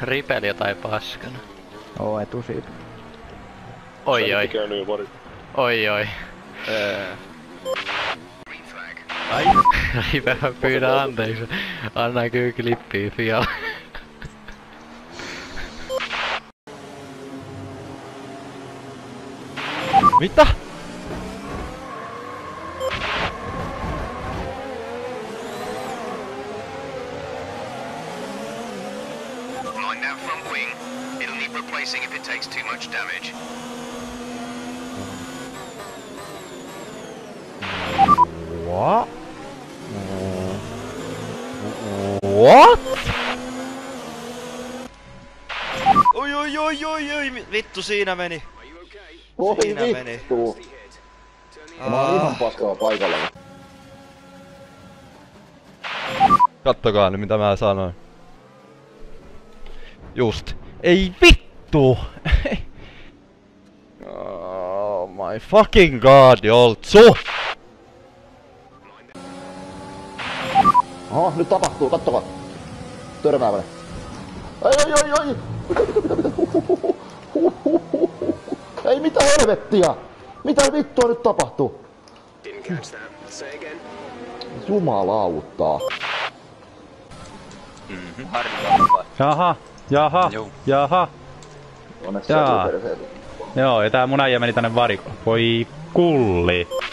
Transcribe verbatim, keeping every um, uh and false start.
Ripeli jotain paskana. Oo, etusiipi. Oi oi. Oi oi. Eee. Ai. Ripeli pyydä anteeksi. Anna kyllä klippiä fialla. Mitä? Mind that front wing. It'll need replacing if it takes too much damage. What? What? Oi oi oi oi oi, vittu siinä meni. Voi Siinä meni. vittu. Mä oon ihan paskaa paikalla. Kattokaa nyt mitä mä sanoin. Just. Ei vittu! Oh my fucking god, Joltsu! Oho, nyt tapahtuu, kattokaa. Törmääväne. Ai ai ai ai! Mitä mitä mitä mitä? Huhuhuhu. Huhuhuhu. Ei mitä helvettiä! Mitä vittua nyt tapahtuu? Jumalauttaa. Mhm, harvaa. Jaha, jaha, Juu. jaha. Onneksi Jaa. se perseet. Joo, ja tää mun äijä meni tänne varikoon. Voi kulli.